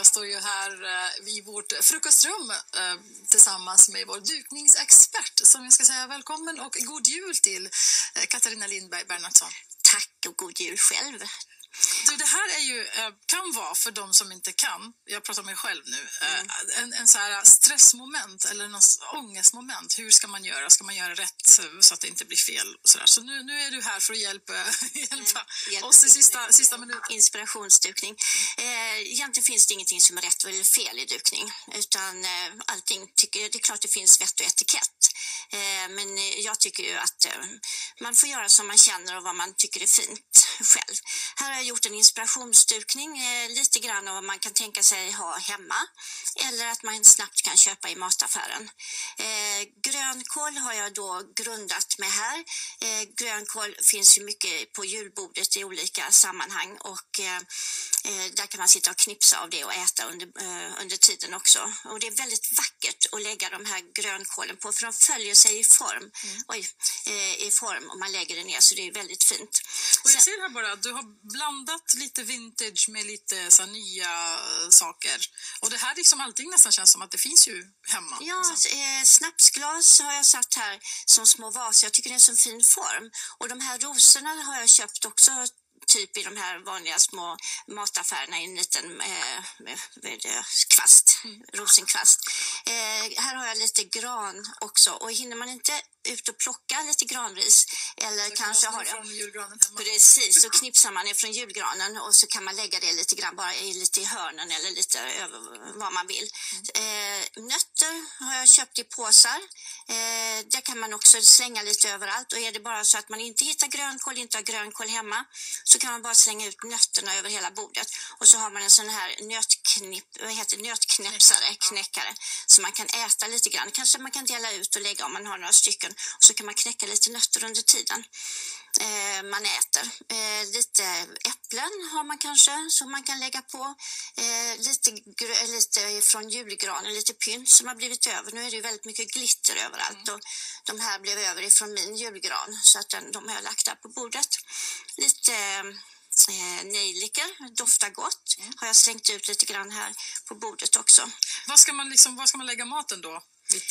Jag står ju här i vårt frukostrum tillsammans med vår dukningsexpert som jag ska säga välkommen och god jul till Katarina Lindberg Bernhardsson. Tack och god jul själv. Du, det här är ju, kan vara för de som inte kan, jag pratar om mig själv nu, en så här stressmoment eller någon ångestmoment. Hur ska man göra? Ska man göra rätt så att det inte blir fel? Och så nu är du här för att hjälpa oss i sista minuten. Inspirationsdukning. Egentligen finns det ingenting som är rätt eller fel i dukning. Utan allting det är klart det finns vett och etikett. Men jag tycker ju att man får göra som man känner och vad man tycker är fint själv. Här har jag gjort en inspirationsdukning, lite grann av vad man kan tänka sig ha hemma eller att man snabbt kan köpa i mataffären. Grönkål har jag då grundat med här. Grönkål finns ju mycket på julbordet i olika sammanhang och där kan man sitta och knipsa av det och äta under tiden också. Och det är väldigt vackert att lägga de här grönkålen på för de följer sig i form. I form om man lägger det ner så det är väldigt fint. Och jag ser här bara att du har blandat lite vintage med lite så nya saker. Och det här liksom allting nästan känns som att det finns ju hemma. Ja, snapsglas har jag satt här som små vaser. Jag tycker det är en så fin form. Och de här rosorna har jag köpt också typ i de här vanliga små mataffärerna i en liten kvast, rosenkvast. Här har jag lite gran också och hinner man inte ut och plocka lite granris eller så kanske har det. Precis, så knipsar man ifrån julgranen och så kan man lägga det lite grann bara lite i hörnen eller lite över vad man vill. Nötter har jag köpt i påsar. Där kan man också slänga lite överallt och är det bara så att man inte hittar grönkål, inte har grönkål hemma så kan man bara slänga ut nötterna över hela bordet och så har man en sån här nötknäppsare, knäckare så man kan äta lite grann. Kanske man kan dela ut och lägga om man har några stycken och så kan man knäcka lite nötter under tiden man äter. Lite äpplen har man kanske som man kan lägga på. Lite från julgranen, lite pynt som har blivit över. Nu är det ju väldigt mycket glitter överallt och de här blev över ifrån min julgran så att de har jag lagt där på bordet. Lite nejlikor, doftar gott. Har jag slängt ut lite grann här på bordet också. Vad ska man lägga maten då?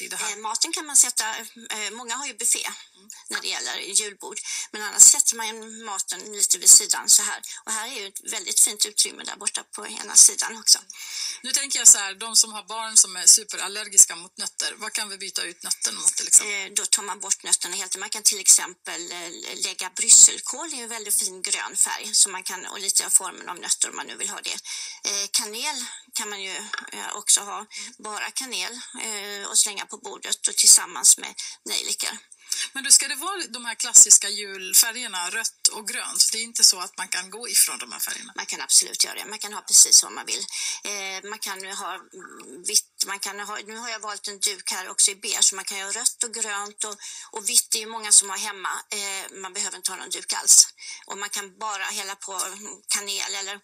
Maten kan man sätta, många har ju buffé när det gäller julbord, men annars sätter man maten lite vid sidan så här. Och här är ju ett väldigt fint utrymme där borta på ena sidan också. Nu tänker jag så här, de som har barn som är superallergiska mot nötter, vad kan vi byta ut nötterna mot till exempel? Då tar man bort nötterna helt. Man kan till exempel lägga brysselkål, det är en väldigt fin grön färg så man kan, och lite av formen av nötter om man nu vill ha det. Kanel kan man ju också ha, bara kanel och slänga på bordet och tillsammans med nejlikor. Men då ska det vara de här klassiska julfärgerna, rött och grönt. Det är inte så att man kan gå ifrån de här färgerna. Man kan absolut göra det. Man kan ha precis vad man vill. Man kan ha vitt. Nu har jag valt en duk här också i beige så man kan ha rött och grönt och vitt är ju många som har hemma. Man behöver inte ha någon duk alls. Och man kan bara hälla på kanel eller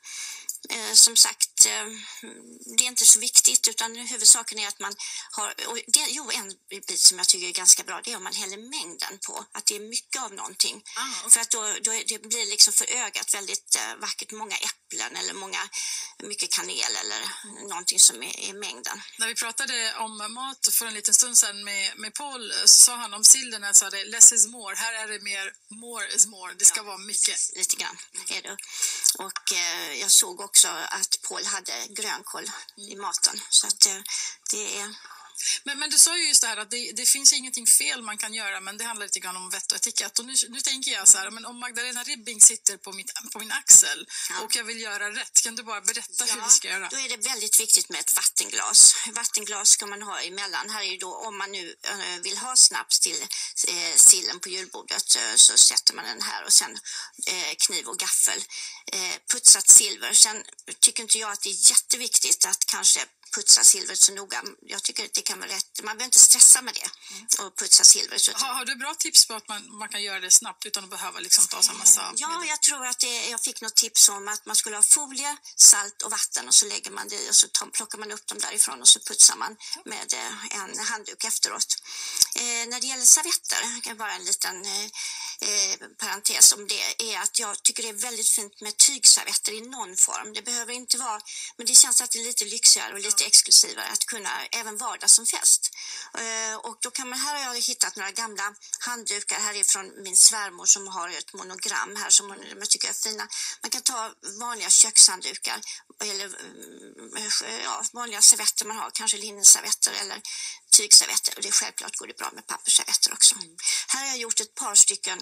som sagt, det är inte så viktigt utan huvudsaken är att man har, en bit som jag tycker är ganska bra det är om man häller mängden på, att det är mycket av någonting. Okay. För att då det blir liksom för ögat väldigt vackert, många äpplen eller mycket kanel eller någonting som är mängden. När vi pratade om mat för en liten stund sedan med Paul så sa han om sillen att sa det less is more, här är det mer more is more, det ska vara mycket. Lite grann är det. Och jag såg också att Paul hade grönkål i maten så att det är... Men du sa ju just det här att det finns ingenting fel man kan göra men det handlar lite grann om vett och etikett och nu tänker jag så här, men om Magdalena Ribbing sitter på min axel och jag vill göra rätt, kan du bara berätta hur vi ska göra? Då är det väldigt viktigt med ett vattenglas. Vattenglas ska man ha emellan. Här är ju då, om man nu vill ha snaps till sillen på julbordet så sätter man den här och sen kniv och gaffel. Putsat silver. Sen tycker inte jag att det är jätteviktigt att kanske putsa silvret så noga. Jag tycker att det kan vara rätt. Man behöver inte stressa med det och putsa silvret. Har du bra tips på att man kan göra det snabbt utan att behöva liksom ta så massa? Ja, jag tror att jag fick något tips om att man skulle ha folie, salt och vatten och så lägger man det i och så plockar man upp dem därifrån och så putsar man med en handduk efteråt. När det gäller servetter, kan jag bara en liten parentes om det, är att jag tycker det är väldigt fint med tygservetter i någon form. Det behöver inte vara, men det känns att det är lite lyxigare och lite exklusivare att kunna även vardag som fest. Och då kan man, här har jag hittat några gamla handdukar här ifrån min svärmor som har ett monogram här som jag tycker är fina. Man kan ta vanliga kökshanddukar eller vanliga servetter man har, kanske linneservetter eller tygservetter, och det är självklart går det bra med pappersservetter också. Här har jag gjort ett par stycken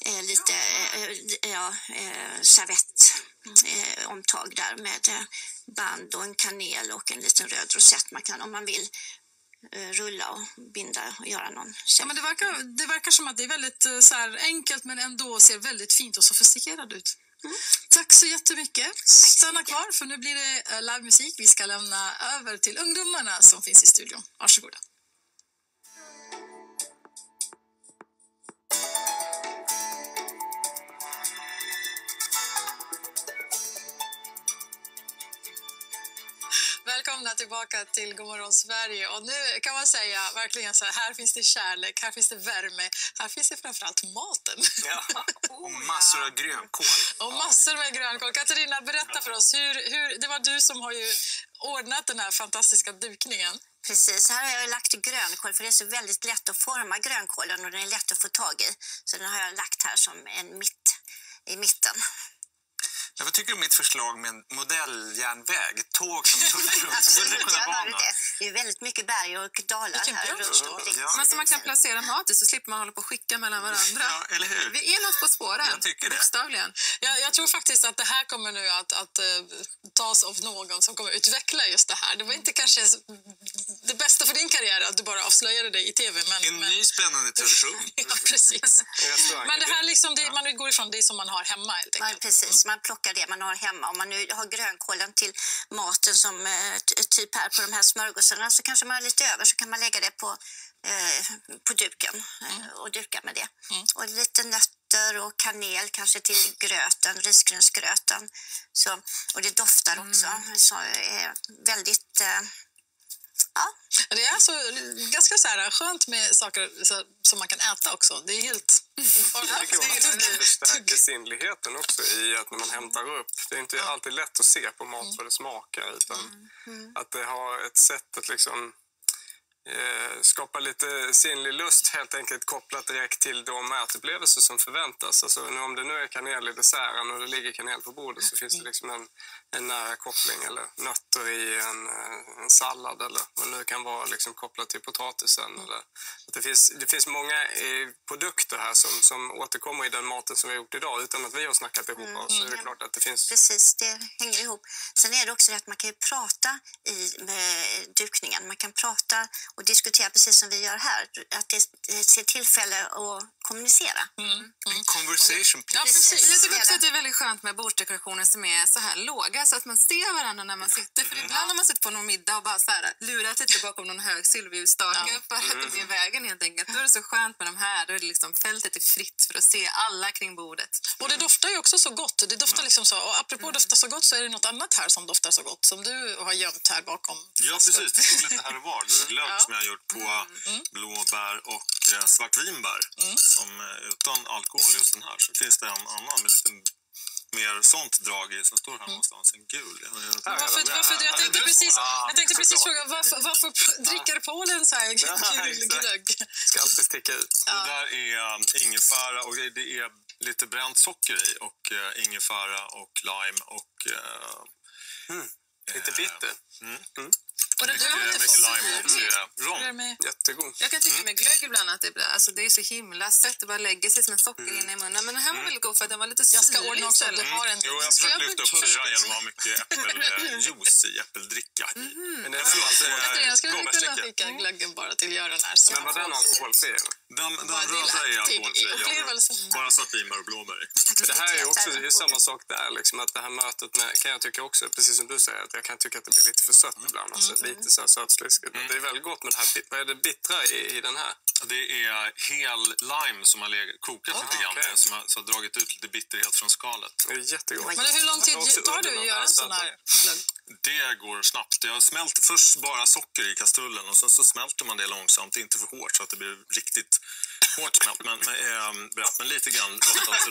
servettomtag där med band och en kanel och en liten röd rosett man kan, om man vill, rulla och binda och göra någon. Ja, men det verkar som att det är väldigt så här enkelt men ändå ser väldigt fint och sofistikerat ut. Tack så jättemycket. Stanna kvar för nu blir det livemusik. Vi ska lämna över till ungdomarna som finns i studion. Varsågoda. Välkomna tillbaka till Godmorgon Sverige. Och nu kan man säga verkligen så här finns det kärlek, här finns det värme, här finns det framförallt maten. Ja, och massor av grönkål. Och massor med grönkål. Katarina, berätta för oss, hur det var du som har ju ordnat den här fantastiska dukningen. Precis, här har jag lagt grönkål för det är så väldigt lätt att forma grönkålen och den är lätt att få tag i. Så den har jag lagt här som en i mitten. Ja, vad tycker du om mitt förslag med en modelljärnväg? Tåg som tuffar runt. Skulle det kunna vara något? Det är väldigt mycket berg och dalar här runt omkring. Ja. Men så man kan placera mat i så slipper man hålla på och skicka mellan varandra. Ja, eller hur? Vi är något på spåren. Jag tycker det. Bokstavligen. Jag tror faktiskt att det här kommer nu att tas av någon som kommer utveckla just det här. Det var inte kanske det bästa för din karriär att du bara avslöjade dig i tv. En ny spännande tradition. Ja, precis. Men det här liksom, man går ifrån det som man har hemma helt enkelt. Precis, man plockar det man har hemma. Om man nu har grönkålen till maten som typ här på de här smörgåsarna så kanske man har lite över så kan man lägga det på duken och duka med det. Och lite nötter och kanel kanske till gröten, risgrynsgröten. Så, och det doftar också. Så är väldigt... Det är alltså ganska så här skönt med saker som man kan äta också. Det är helt... Det förstärker sinnligheten också i att när man hämtar upp. Det är inte alltid lätt att se på mat vad det smakar utan att det har ett sätt att liksom skapa lite sinnlig lust helt enkelt kopplat direkt till de ätupplevelser som förväntas. Alltså om det nu är kanel i desserten och det ligger kanel på bordet så finns det liksom en nära koppling eller nötter i en sallad eller vad det nu kan vara liksom kopplat till potatisen. Eller, att det finns många produkter här som återkommer i den maten som vi har gjort idag utan att vi har snackat ihop oss. Så är det klart att det finns... Precis, det hänger ihop. Sen är det också det att man kan ju prata i dukningen. Man kan prata och diskutera precis som vi gör här. Att det är tillfälle att kommunicera. En conversation. Ja, precis. Jag tycker också att det är väldigt skönt med bordsdekorationer som är så här låga så att man ser varandra när man sitter. För ibland när man sitter på någon middag och bara så här lurat lite bakom någon hög silverljusstake för att i vägen helt enkelt. Då är det så skönt med de här. Då är det liksom fältet är fritt för att se alla kring bordet. Och det doftar ju också så gott. Det doftar liksom så. Och apropå dofta så gott så är det något annat här som doftar så gott som du har gömt här bakom. Ja, precis. Det finns lite här och var. Glögg som jag har gjort på blåbär och svartvinbär som utan alkohol just den här. Så finns det en annan med lite mer sånt drag i som står här någonstans. En gul. Jag tänkte precis fråga varför dricker Polen så här glögg? Ska alltid sticka ut. Det där är ingefära och det är lite bränt socker i och ingefära och lime och lite bitter. Och det mycket lime och rom. Jättegod. Jag kan tycka med glögg ibland att det är så himla sött. Det bara lägger sig som en socker inne i munnen. Men den här var väldigt god för att den var lite syrlig. Jag ska ordna också att du har en... Jo, jag försöker lyfta upp syra genom att ha mycket äppeljuice i äppeldricka. Men det är Jag skulle kunna skicka glöggen bara till Göran här. Men var den alkoholfri? Den röda är alkoholfri. Bara svartvinbär och blåbär. Det här är ju också det är samma sak där, liksom, att det här mötet med, kan jag tycka också, precis som du säger, att jag kan tycka att det blir lite för sött ibland. Alltså, lite så här sötsliskigt. Det är väldigt gott med det här. Vad är det bittra i den här? Det är hel lime som har kokat lite grann, som har dragit ut lite bitterhet från skalet. Det är jättegott. Men hur lång tid tar det att göra en sån här glögg? Det går snabbt. Jag smält först bara socker i kastrullen och så smälter man det långsamt, inte för hårt så att det blir riktigt hårt smält, men lite grann rostat.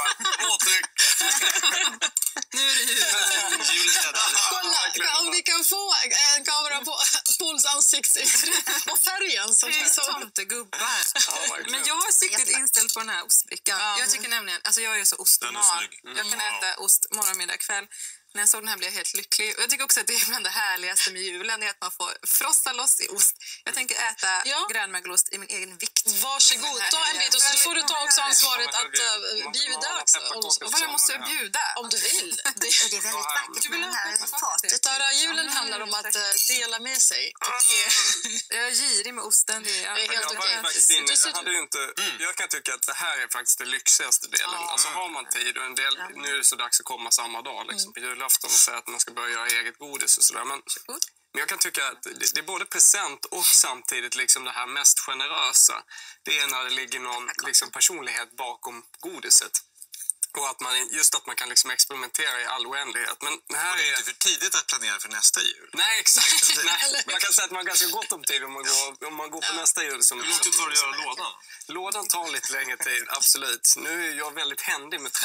Nu är det jul. Kolla, om vi kan få en kamera på Pauls ansiktsuttryck och färgen som Det är tomtegubbar. Men jag har siktet inställd på den här ostbrickan. Jag tycker nämligen, alltså jag är så ostman. Jag kan äta ost morgon, middag, kväll. När jag såg den här blev jag helt lycklig. Och jag tycker också att det är bland det härligaste med julen är att man får frossa loss i ost. Jag tänker äta grönmögelost i min egen vikt. Varsågod, ta en bit och så får du ta också ansvaret att bjuda också. Och vad måste jag bjuda? Om du vill. Det är väldigt vackert med den här fatet. Tara, julen handlar om att dela med sig. Jag är girig med osten. Det är helt Jag var ju okej. faktiskt inne, jag kan tycka att det här är faktiskt den lyxigaste delen. Alltså har man tid och en del, nu är det så dags att komma samma dag liksom, på julafton och säga att man ska börja göra eget godis och sådär. Men jag kan tycka att det är både present och samtidigt liksom det här mest generösa. Det är när det ligger någon liksom personlighet bakom godiset. Och att man kan liksom experimentera i all oändlighet. Men det här det är inte för tidigt att planera för nästa jul. Nej, exakt. Nej, man kan säga att man har ganska gott om tid om man går på nästa jul. Hur lång tid tar det att göra lådan? Lådan tar lite längre tid, absolut. Nu är jag väldigt händig med trä.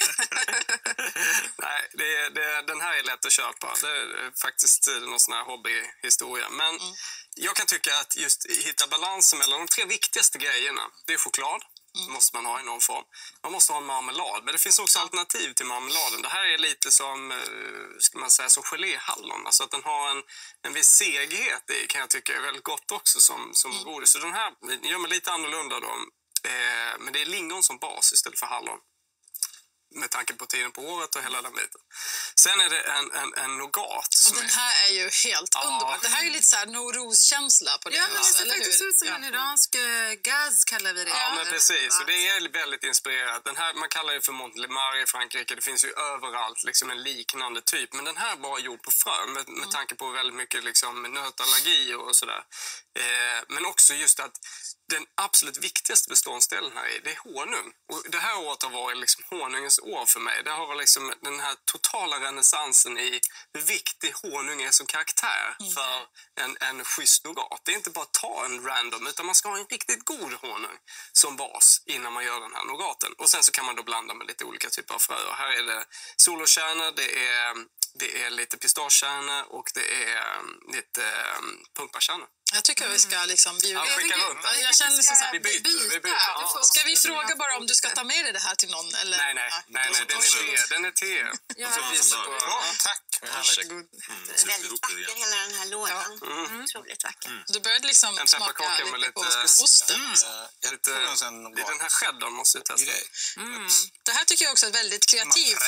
Nej, den här är lätt att köpa. Det är faktiskt någon sån här hobbyhistoria. Men jag kan tycka att just hitta balansen mellan de 3 viktigaste grejerna. Det är choklad. Måste man ha i någon form. Man måste ha en marmelad. Men det finns också alternativ till marmeladen. Det här är lite som, ska man säga, som geléhallon. Alltså att den har en viss seghet i, kan jag tycka är väldigt gott också som godis. Så den här gör man lite annorlunda då. Men det är lingon som bas istället för hallon. Med tanke på tiden på året och hela den biten. Sen är det en nougat. Och den här är ju helt underbart. Det här är ju lite så här Nowruz-känsla på det. Ja, men det ser faktiskt ut som en iransk gaz kallar vi det. Ja, men precis. Och det är väldigt inspirerat. Den här, man kallar det för Montelimar i Frankrike. Det finns ju överallt liksom en liknande typ. Men den här är bara gjord på frö med tanke på väldigt mycket liksom nötallergi och sådär. Men också just att den absolut viktigaste beståndsdelen här är, det är honung. Och det här året har varit liksom honungens år för mig. Det har varit liksom den här totala renässansen i hur viktig honung är som karaktär för en schysst nougat. Det är inte bara att ta en random, utan man ska ha en riktigt god honung som bas innan man gör den här nougaten. Och sen så kan man då blanda med lite olika typer av fröer. Här är det solokärnor, det är lite pistagekärnor och det är lite pumpakärnor. Jag tycker vi ska liksom bjuda. Jag känner liksom så här, vi byter. Ja. Ska vi fråga bara om du ska ta med dig det här till någon? Eller? Nej, den är till er. Tack. Varsågod. Väldigt vacker hela den här lådan. Otroligt vacker. Du började liksom en smaka med lite på lite osten. Den här cheddar måste jag testa. Det här tycker jag också är väldigt kreativt.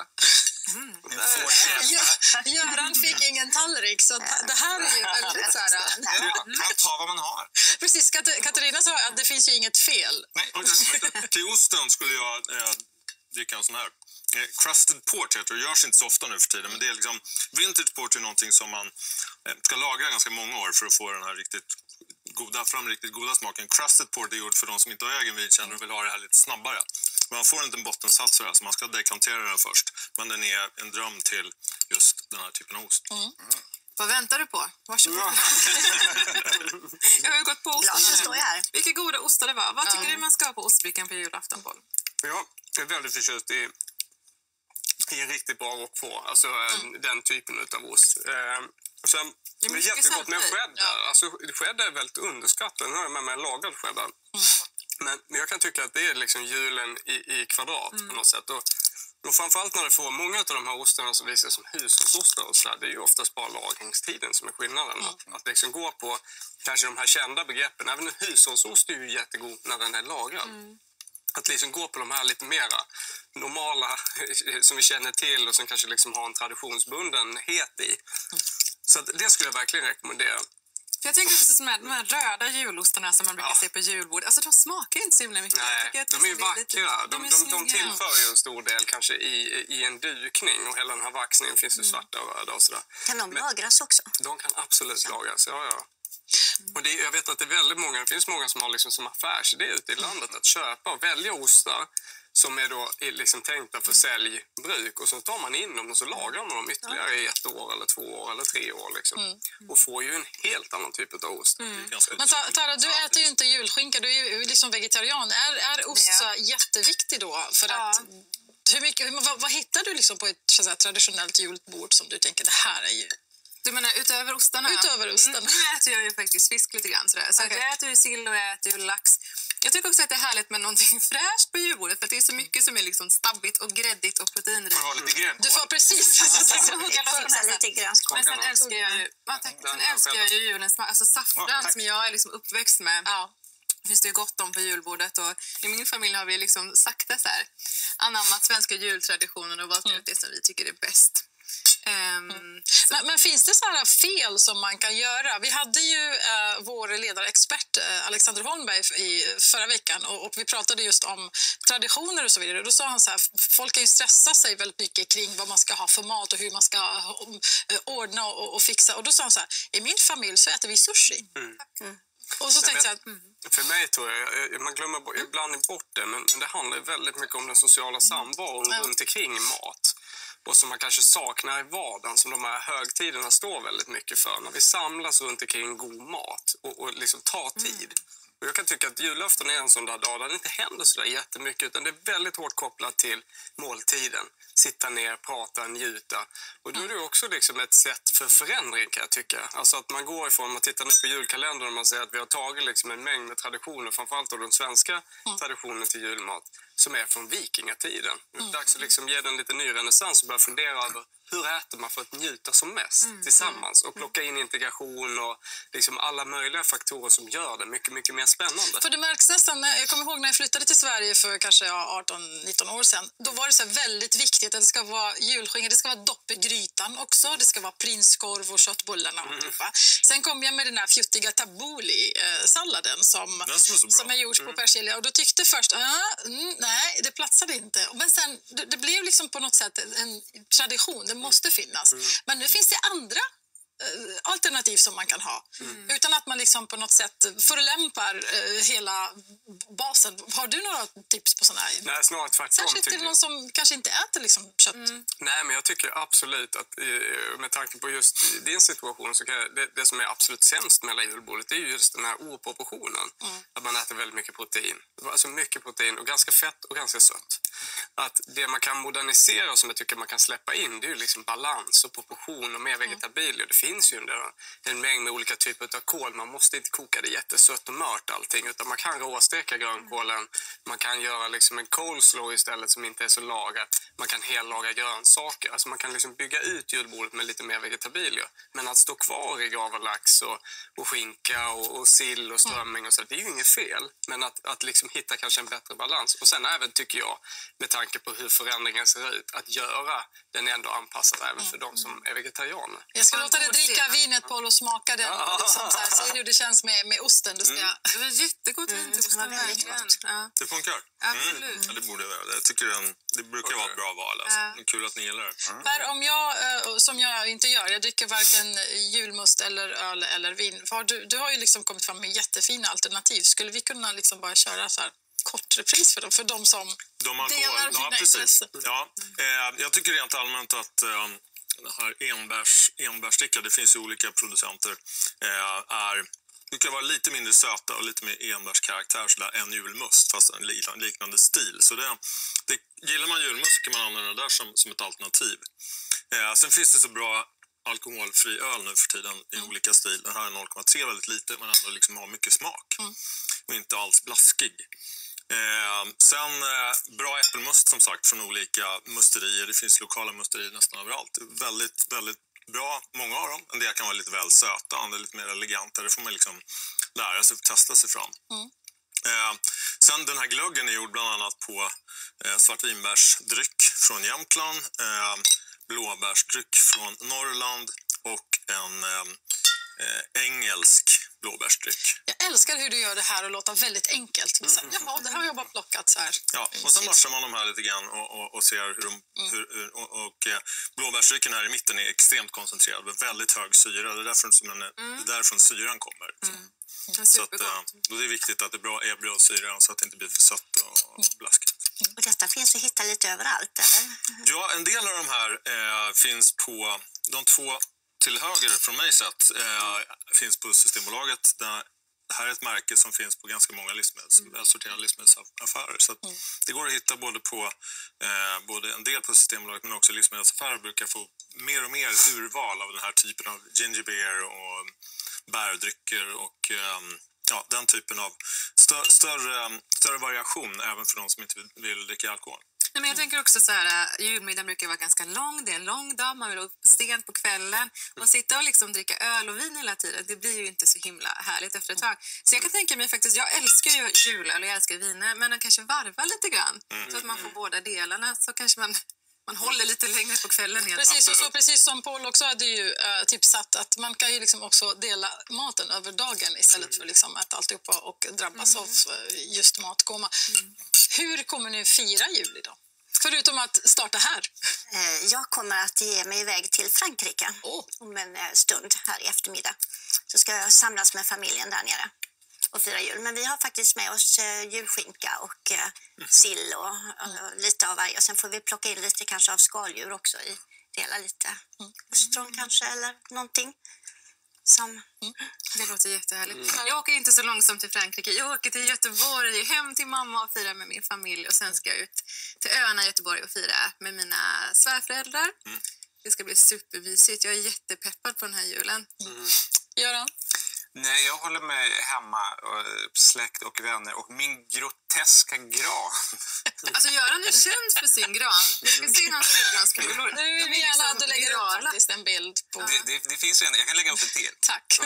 Göran fick ingen tallrik, så det här är ju väldigt så här. Man tar vad man har. Precis, Katarina sa att det finns ju inget fel. Nej, till osten skulle jag dricka en sån här. Crusted port heter det. Görs inte så ofta nu för tiden, men det är liksom, vintage port är någonting som man ska lagra ganska många år för att få den här riktigt goda smaken. Crusted port är gjord för de som inte har egen vinkänner och vill ha det här lite snabbare. Man får en liten bottensats så man ska dekantera den först. Men den är en dröm till just den här typen av ost. Vad väntar du på? Varsågod. Jag har ju gått på osten. Vilka goda ostar det var. Vad tycker du man ska ha på ostbrickan på julafton, Paul? Ja, jag är väldigt förtjust i riktigt bra roquefort. Alltså den typen av ost. Och sen det är jättegott med cheddar. Alltså cheddar är väldigt underskattat. Nu har jag med mig lagad cheddar. Men jag kan tycka att det är liksom julen i kvadrat på något sätt. Och framförallt när du får många av de här ostarna som visar som hushållsostar och så där, det är ju oftast bara lagringstiden som är skillnaden. Att liksom gå på kanske de här kända begreppen. Även en hushållsost är ju jättegod när den är lagrad. Att liksom gå på de här lite mera normala som vi känner till och som kanske liksom har en traditionsbundenhet i. Så att det skulle jag verkligen rekommendera. För jag tänker precis med de här röda julostarna som man brukar se på julbord. Alltså de smakar inte så himla mycket. Nej, att de är ju vackra. De tillför ju en stor del kanske i en dukning, och hela den här vaxningen finns ju svarta och röda och sådär. Kan de lagras också? De kan absolut lagras, ja. Och jag vet att det finns många som har liksom som affärsidé ute i landet att köpa och välja ostar som är då liksom tänkta för säljbruk, och så tar man in dem och så lagrar man dem ytterligare i 1 år eller 2 år eller 3 år liksom. Och får ju en helt annan typ av ost. Men Tara, du äter ju inte julskinka, du är ju liksom vegetarian. Är ost så jätteviktig då? För att, vad hittar du liksom på ett så här, traditionellt julbord som du tänker, det här är ju... Du menar utöver ostarna? Utöver ostarna. Nu äter jag ju faktiskt fisk lite grann sådär. Så jag äter ju sill och jag äter ju lax. Jag tycker också att det är härligt med någonting fräscht på julbordet. För att det är så mycket som är liksom stabbigt och gräddigt och proteinrikt. Får ha lite gräddkål. Du får precis. Lite grönskål. Men sen älskar jag ju julens smak. Alltså saffran som jag är liksom uppväxt med. Ja. Finns det ju gott om på julbordet, och i min familj har vi liksom sakta så här anammat svenska jultraditioner och valt ut det som vi tycker är bäst. Men finns det så här fel som man kan göra? Vi hade ju vår ledarexpert Alexander Holmberg i förra veckan, och vi pratade just om traditioner och så vidare. Då sa han så här, folk kan ju stressa sig väldigt mycket kring vad man ska ha för mat och hur man ska ordna och fixa. Och då sa han så här, i min familj så äter vi sushi. Och så tänkte jag för mig tror jag, man glömmer ibland bort det, men det handlar väldigt mycket om den sociala samvaron runt omkring mat. Och som man kanske saknar i vardagen, som de här högtiderna står väldigt mycket för. När vi samlas runt omkring god mat och liksom tar tid. Och jag kan tycka att julafton är en sån där dag där det inte händer så där jättemycket, utan det är väldigt hårt kopplat till måltiden. Sitta ner, prata, njuta. Och då är det också liksom ett sätt för förändring, kan jag tycka. Alltså att man går ifrån, man tittar nu på julkalendern och man säger att vi har tagit liksom en mängd med traditioner, framförallt då den svenska traditionen till julmat, som är från vikingatiden. Det är dags att liksom ge den lite ny renässans och börja fundera över hur äter man för att njuta som mest tillsammans, och plocka in integration och liksom alla möjliga faktorer som gör det mycket, mycket mer spännande. För det märks nästan, jag kommer ihåg när jag flyttade till Sverige för kanske 18-19 år sedan, då var det så väldigt viktigt att det ska vara julskinka, det ska vara dopp i grytan också, det ska vara prinskorv och köttbullarna och typa. Sen kom jag med den här fjuttiga tabbouleh-salladen som är gjord på persilja, och då tyckte först, nej, det platsade inte. Men sen, det blev liksom på något sätt en tradition, det måste finnas. Men nu finns det andra alternativ som man kan ha. Utan att man liksom på något sätt förolämpar hela basen. Har du några tips på sådana här? Nej, snarare tvärtom. Särskilt till någon som kanske inte äter liksom kött. Nej, men jag tycker absolut att med tanke på just din situation, så kan det som är absolut sämst med julbordet är just den här oproportionen. Att man äter väldigt mycket protein. Alltså mycket protein och ganska fett och ganska sött. Att det man kan modernisera och som jag tycker man kan släppa in, det är ju liksom balans och proportion och mer vegetabilier. Det finns ju en mängd med olika typer av kål. Man måste inte koka det jättesött och mört allting, utan man kan råsteka grönkålen. Man kan göra liksom en coleslaw istället som inte är så lagad. Man kan hellaga grönsaker. Alltså man kan liksom bygga ut julbordet med lite mer vegetabilier. Men att stå kvar i gaverlax och skinka och sill och strömming och så, det är ju inget fel. Men att liksom hitta kanske en bättre balans. Och sen även tycker jag, med tanke på hur förändringen ser ut, att göra den ändå anpassad även för de som är vegetarianer. Jag ska låta dig dricka vinet, Paul, och smaka den och liksom så här, se hur det känns med osten. Det var jättegott vin till osten, verkligen. Det funkar? Absolut. Ja, det borde det vara. Jag tycker det brukar vara ett bra val. Alltså. Det är kul att ni gillar det. Per, om jag, som jag inte gör, jag dricker varken julmust eller öl eller vin. Du har ju liksom kommit fram med jättefina alternativ. Skulle vi kunna liksom bara köra så här kort repris för de som delar dina intressen? Ja, jag tycker rent allmänt att det här enbärsdricka, det finns ju olika producenter, det kan vara lite mindre söta och lite mer enbärskaraktär sådär än julmust, fast en liknande stil. Så gillar man julmust så kan man använda det där som ett alternativ. Sen finns det så bra alkoholfri öl nu för tiden i olika stil. Den här är 0,3, väldigt lite, men ändå liksom har mycket smak och inte alls blaskig. Sen bra äppelmust som sagt från olika musterier. Det finns lokala musterier nästan överallt. Väldigt, väldigt bra, många av dem. En del kan vara lite väl söta, andra lite mer eleganta. Det får man liksom lära sig, testa sig fram. Sen den här glöggen är gjord bland annat på svartvinbärsdryck från Jämtland, blåbärsdryck från Norrland och en engelsk blåbärsdryck. Jag älskar hur du gör det här och låter väldigt enkelt. Jaha, det har jag bara plockat så här. Ja, och sen matchar man de här lite grann och ser hur de... blåbärsdrycken här i mitten är extremt koncentrerad med väldigt hög syra. Det är däriför syran kommer. Så att, då är det viktigt att det är bra syra så att det inte blir för sött och blaskigt. Och detta finns att hitta lite överallt, eller? Ja, en del av de här finns på de 2 till höger från mig sett finns på Systembolaget. Det här är ett märke som finns på ganska många sorterade livsmedelsaffärer. Så att det går att hitta både en del på Systembolaget men också livsmedelsaffärer brukar få mer och mer urval av den här typen av ginger beer och bärdrycker och den typen av större variation även för de som inte vill dricka alkohol. Nej, men jag tänker också så här, julmiddagen brukar vara ganska lång, det är en lång dag, man vill upp sent på kvällen och sitta och liksom dricka öl och vin hela tiden, det blir ju inte så himla härligt efter ett tag. Så jag kan tänka mig faktiskt, jag älskar ju julöl och jag älskar viner, men den kanske varvar lite grann så att man får båda delarna, så kanske man håller lite längre på kvällen. Precis som Paul också hade ju tipsat att man kan ju liksom också dela maten över dagen istället för liksom att alltihopa och drabbas av just matkoma. Hur kommer ni fira jul idag? Förutom att starta här. Jag kommer att ge mig iväg till Frankrike om en stund här i eftermiddag. Så ska jag samlas med familjen där nere och fira jul. Men vi har faktiskt med oss julskinka och sill och lite av varje. Och sen får vi plocka in lite kanske av skaldjur också i dela lite ostron kanske eller någonting. Det låter jättehärligt. Jag åker inte så långsamt till Frankrike. Jag åker till Göteborg, hem till mamma och fira med min familj. Och sen ska jag ut till öarna i Göteborg och fira med mina svärföräldrar. Det ska bli supermysigt. Jag är jättepeppad på den här julen. Göran? Nej, jag håller mig hemma, släkt och vänner och min groteska gran. Alltså Göran är känd för sin gran. Vi ska se hans julgranskulor. Nu vill vi gärna att du lägger upp faktiskt en bild på... Det finns ju en, jag kan lägga upp en till. Tack.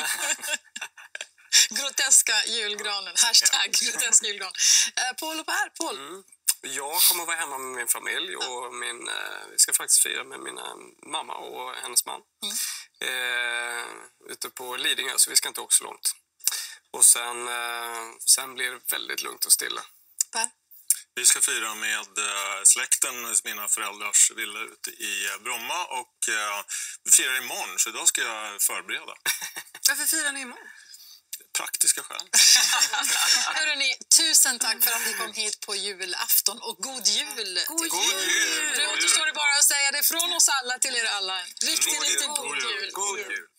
Groteska julgranen. Hashtag groteska julgran. Paul och Per. Paul. Jag kommer att vara hemma med min familj och vi ska faktiskt fira med min mamma och hennes man. Ute på Lidingö, så vi ska inte åka så långt. Och sen blir det väldigt lugnt och stilla. Per? Vi ska fira med släkten, mina föräldrars villa ute i Bromma och vi firar imorgon, så idag ska jag förbereda. Varför firar ni imorgon? Praktiska skäl. Hörrni, tusen tack för att ni kom hit på julafton och god jul! God jul! Nu återstår det bara att säga det från oss alla till er alla. Riktigt god jul! God jul!